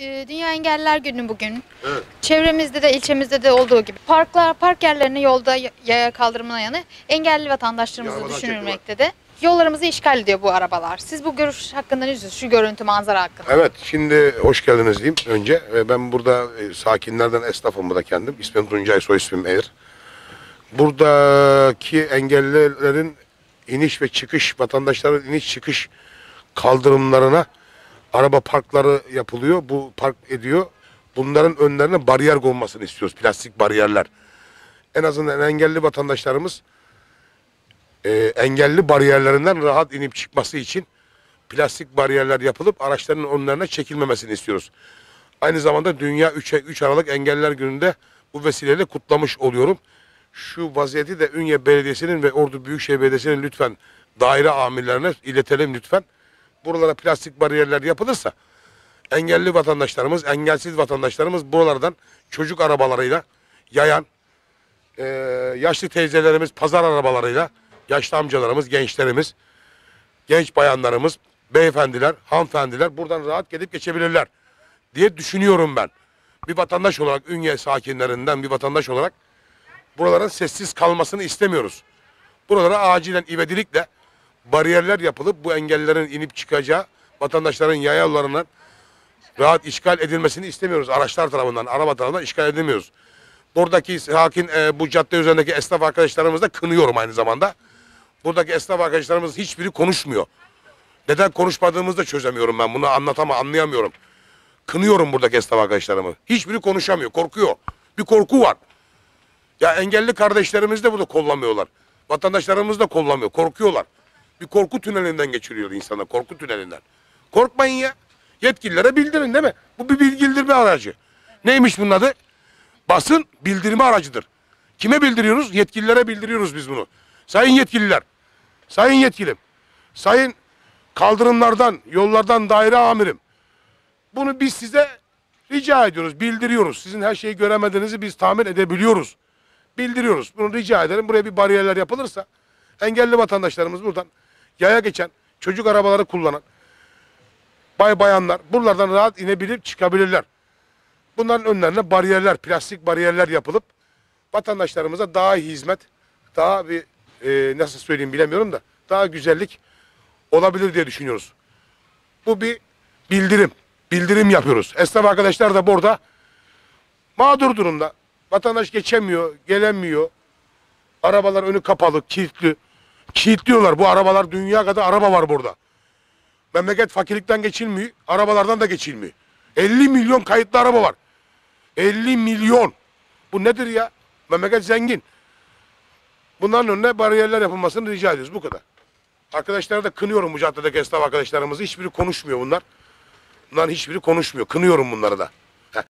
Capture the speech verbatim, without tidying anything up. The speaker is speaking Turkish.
e, Dünya Engelliler Günü bugün. Evet. Çevremizde de ilçemizde de olduğu gibi parklar, park yerlerini yolda y- yaya kaldırımına yanı engelli vatandaşlarımızı Arabadan düşünülmekte de. Yollarımızı işgal ediyor bu arabalar. Siz bu görüş hakkında ne diyorsunuz? Şu görüntü, manzara hakkında. Evet, şimdi hoş geldiniz diyeyim önce. Ve Ben burada e, sakinlerden esnafım burada kendim. İsmim Tuncay, soy ismim Eğir. Buradaki engellilerin iniş ve çıkış, vatandaşların iniş çıkış kaldırımlarına araba parkları yapılıyor. Bu park ediyor. Bunların önlerine bariyer konmasını istiyoruz. Plastik bariyerler. En azından engelli vatandaşlarımız e, engelli bariyerlerinden rahat inip çıkması için plastik bariyerler yapılıp araçların önlerine çekilmemesini istiyoruz. Aynı zamanda Dünya üç Aralık Engelliler Günü'nde bu vesileyle kutlamış oluyorum. Şu vaziyeti de Ünye Belediyesi'nin ve Ordu Büyükşehir Belediyesi'nin lütfen daire amirlerine iletelim lütfen. Buralara plastik bariyerler yapılırsa engelli vatandaşlarımız, engelsiz vatandaşlarımız buralardan çocuk arabalarıyla, yayan, e, yaşlı teyzelerimiz pazar arabalarıyla, yaşlı amcalarımız, gençlerimiz, genç bayanlarımız, beyefendiler, hanımefendiler buradan rahat gelip geçebilirler diye düşünüyorum ben. Bir vatandaş olarak, Ünye sakinlerinden bir vatandaş olarak buraların sessiz kalmasını istemiyoruz. Buralara acilen ivedilikle bariyerler yapılıp bu engellilerin inip çıkacağı vatandaşların yayalarından rahat işgal edilmesini istemiyoruz. Araçlar tarafından, araba tarafından işgal edilmiyoruz. Buradaki sakin, e, bu cadde üzerindeki esnaf arkadaşlarımızı da kınıyorum aynı zamanda. Buradaki esnaf arkadaşlarımız hiçbiri konuşmuyor. Neden konuşmadığımızı da çözemiyorum ben. Bunu anlatama, anlayamıyorum. Kınıyorum buradaki esnaf arkadaşlarımı. Hiçbiri konuşamıyor, korkuyor. Bir korku var. Ya engelli kardeşlerimiz de burada kollamıyorlar. Vatandaşlarımız da kollamıyor, korkuyorlar. Bir korku tünelinden geçiriyor insanlar, korku tünelinden. Korkmayın ya. Yetkililere bildirin değil mi? Bu bir bilgilendirme aracı. Neymiş bunun adı? Basın bildirme aracıdır. Kime bildiriyoruz? Yetkililere bildiriyoruz biz bunu. Sayın yetkililer, sayın yetkilim, sayın kaldırımlardan, yollardan daire amirim. Bunu biz size rica ediyoruz, bildiriyoruz. Sizin her şeyi göremediğinizi biz tahmin edebiliyoruz. Bildiriyoruz. Bunu rica ederim. Buraya bir bariyerler yapılırsa engelli vatandaşlarımız buradan yaya geçen, çocuk arabaları kullanan bay bayanlar buralardan rahat inebilir, çıkabilirler. Bunların önlerine bariyerler, plastik bariyerler yapılıp vatandaşlarımıza daha iyi hizmet, daha bir e, nasıl söyleyeyim bilemiyorum da daha güzellik olabilir diye düşünüyoruz. Bu bir bildirim. Bildirim yapıyoruz. Esnaf arkadaşlar da burada mağdur durumda. Vatandaş geçemiyor, gelemiyor. Arabalar önü kapalı, kilitli. Kilitliyorlar. Bu arabalar dünya kadar araba var burada. Memleket fakirlikten geçilmiyor, arabalardan da geçilmiyor. elli milyon kayıtlı araba var. elli milyon. Bu nedir ya? Memleket zengin. Bunların önüne bariyerler yapılmasını rica ediyoruz. Bu kadar. Arkadaşlara da kınıyorum bu caddedeki esnaf arkadaşlarımızı. Hiçbiri konuşmuyor bunlar. Bunların hiçbiri konuşmuyor. Kınıyorum bunları da.